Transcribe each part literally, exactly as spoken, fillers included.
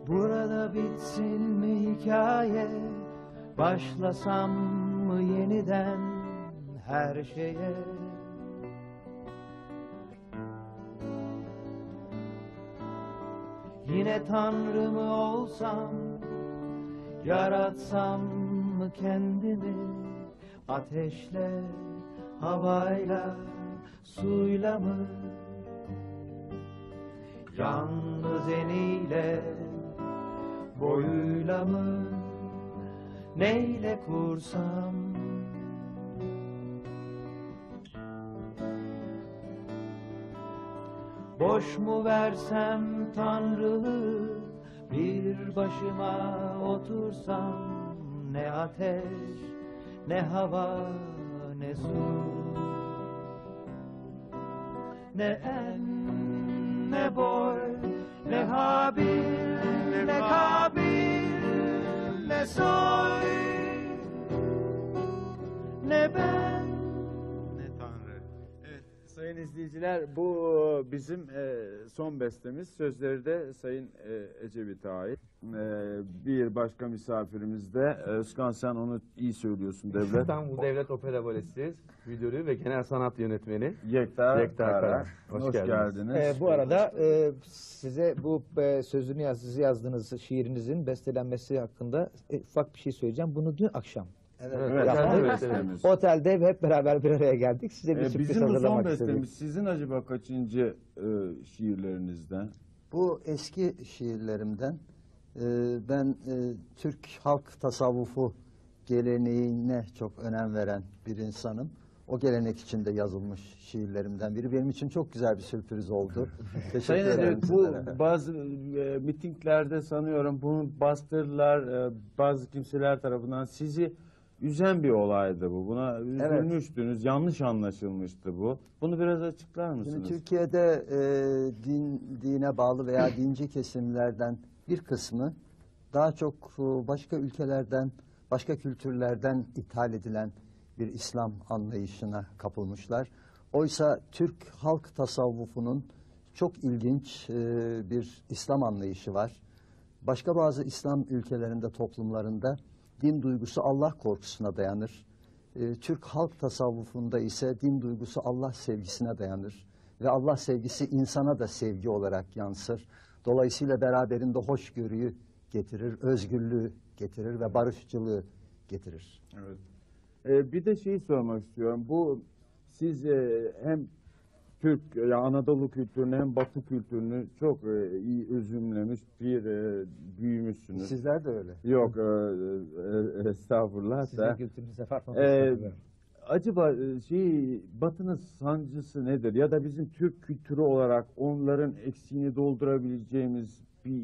Burada bitsin mi hikaye, başlasam mı yeniden her şeye? Yine Tanrı mı olsam, yaratsam mı kendimi? Ateşle, havayla, suyla mı? Yalnız eniyle, boyuyla mı? Neyle kursam? Boş mu versem Tanrı'yı, bir başıma otursam? Ne ateş, ne hava, ne su, ne en, ne boy, ne Habil, ne Kabil, ne soy, ne ben. Ne Tanrı. Evet sayın izleyiciler, bu bizim e, son bestemiz. Sözleri de Sayın e, Ecevit'e ait. E, bir başka misafirimiz de Özkan, sen onu iyi söylüyorsun Devlet. İstanbul Devlet Opera Balesi müdürü ve genel sanat yönetmeni Yekta, Yekta Kara. Kara. Hoş, Hoş geldiniz. geldiniz. Ee, bu arada e, size bu e, sözünü yaz, yazdığınız şiirinizin bestelenmesi hakkında e, ufak bir şey söyleyeceğim. Bunu dün akşam Evet, Evet, yaptık. son evet, bestemiz. otelde hep beraber bir araya geldik. Size bir E, sürpriz bizim bu son hazırlamak bestemiz. istedik. Sizin acaba kaçıncı e, şiirlerinizden? Bu eski şiirlerimden. Ee, ben e, Türk halk tasavvufu geleneğine çok önem veren bir insanım. O gelenek içinde yazılmış şiirlerimden biri. Benim için çok güzel bir sürpriz oldu. Teşekkür Sayın ederim Ecevit, bu sizlere. bazı e, mitinglerde sanıyorum bunu bastırdılar, e, bazı kimseler tarafından sizi üzen bir olaydı bu. Buna üzülmüştünüz, yanlış anlaşılmıştı bu. Bunu biraz açıklar mısınız? Şimdi Türkiye'de e, din, dine bağlı veya dinci kesimlerden bir kısmı daha çok e, başka ülkelerden, başka kültürlerden ithal edilen bir İslam anlayışına kapılmışlar. Oysa Türk halk tasavvufunun çok ilginç e, bir İslam anlayışı var. Başka bazı İslam ülkelerinde, toplumlarında din duygusu Allah korkusuna dayanır. E, Türk halk tasavvufunda ise din duygusu Allah sevgisine dayanır. Ve Allah sevgisi insana da sevgi olarak yansır. Dolayısıyla beraberinde hoşgörüyü getirir, özgürlüğü getirir ve barışçılığı getirir. Evet. Ee, bir de şeyi sormak istiyorum. Bu siz e, hem Türk, yani Anadolu kültürünü hem Batı kültürünü çok e, iyi özümlemiş bir e, büyümüşsünüz. Sizler de öyle. Yok, e, e, estağfurullah Sizin da. kültürünüze farklı. Ee, acaba e, şey Batı'nın sancısı nedir? Ya da bizim Türk kültürü olarak onların eksiğini doldurabileceğimiz bir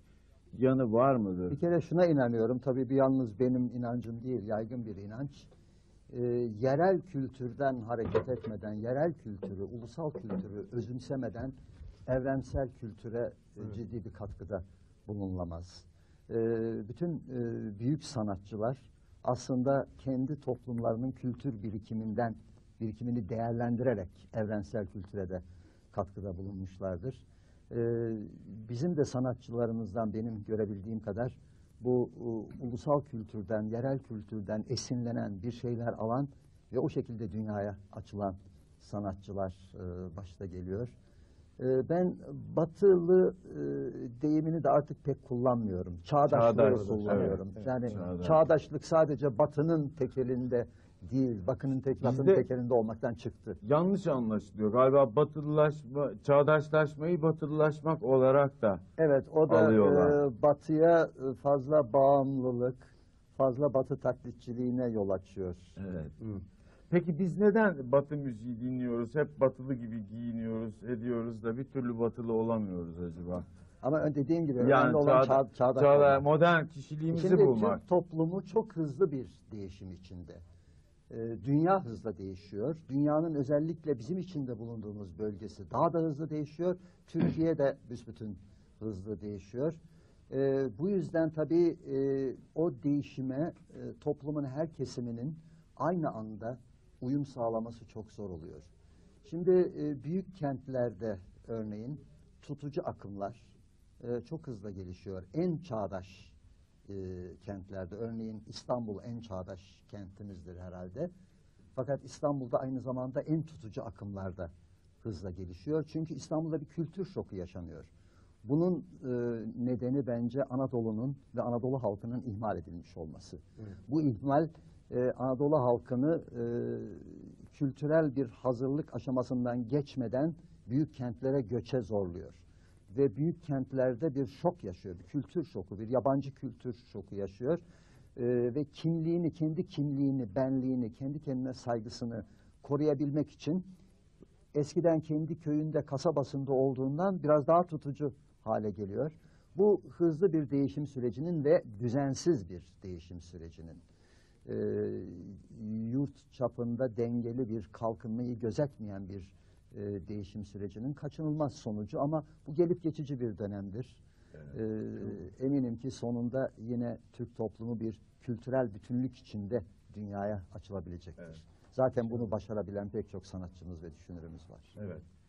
yanı var mıdır? Bir kere şuna inanıyorum, tabii bir yalnız benim inancım değil, yaygın bir inanç. Ee, yerel kültürden hareket etmeden, yerel kültürü, ulusal kültürü özümsemeden evrensel kültüre e, ciddi bir katkıda bulunulamaz. Ee, bütün e, büyük sanatçılar aslında kendi toplumlarının kültür birikiminden, birikimini değerlendirerek evrensel kültüre de katkıda bulunmuşlardır. Ee, bizim de sanatçılarımızdan benim görebildiğim kadar bu u, ulusal kültürden, yerel kültürden esinlenen bir şeyler alan ve o şekilde dünyaya açılan sanatçılar e, başta geliyor. E, ben batılı e, deyimini de artık pek kullanmıyorum. Çağdaşlığı Çağdaş, kullanıyorum. evet, yani çağdaş. çağdaşlık sadece batının tekelinde değil, bakının tek, batının Bizde- tekelinde olmaktan çıktı. Yanlış anlaşılıyor. Galiba batılılaşma, çağdaşlaşmayı batılılaşmak olarak da Evet, o da alıyorlar. e, batıya e, fazla bağımlılık, fazla batı taklitçiliğine yol açıyor. Evet. Peki biz neden batı müziği dinliyoruz? Hep batılı gibi giyiniyoruz, ediyoruz da bir türlü batılı olamıyoruz acaba? Ama dediğim gibi Yani önemli olan çağda- çağ, çağdaş çağda- olmak. modern kişiliğimizi Şimdi bulmak. Türk toplumu çok hızlı bir değişim içinde. Ee, dünya hızla değişiyor. Dünyanın özellikle bizim içinde bulunduğumuz bölgesi daha da hızlı değişiyor. Türkiye de büsbütün hızlı değişiyor. Ee, bu yüzden tabii e, o değişime e, toplumun her kesiminin aynı anda uyum sağlaması çok zor oluyor. Şimdi e, büyük kentlerde örneğin tutucu akımlar e, çok hızlı gelişiyor. En çağdaş e, kentlerde, örneğin İstanbul en çağdaş kentimizdir herhalde. Fakat İstanbul'da aynı zamanda en tutucu akımlarda hızla gelişiyor. Çünkü İstanbul'da bir kültür şoku yaşanıyor. Bunun e, nedeni bence Anadolu'nun ve Anadolu halkının ihmal edilmiş olması. Evet. Bu ihmal e, Anadolu halkını e, kültürel bir hazırlık aşamasından geçmeden büyük kentlere göçe zorluyor. Ve büyük kentlerde bir şok yaşıyor, bir kültür şoku, bir yabancı kültür şoku yaşıyor. E, ve kimliğini, kendi kimliğini, benliğini, kendi kendine saygısını koruyabilmek için eskiden kendi köyünde, kasabasında olduğundan biraz daha tutucu hale geliyor. Bu hızlı bir değişim sürecinin ve düzensiz bir değişim sürecinin e, yurt çapında dengeli bir kalkınmayı gözetmeyen bir e, değişim sürecinin kaçınılmaz sonucu, ama bu gelip geçici bir dönemdir. E, eminim ki sonunda yine Türk toplumu bir kültürel bütünlük içinde dünyaya açılabilecektir. Evet. Zaten bunu başarabilen pek çok sanatçımız ve düşünürümüz var. Evet.